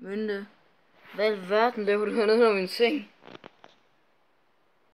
Mynte. Hvad i verden laver du hernede under min seng?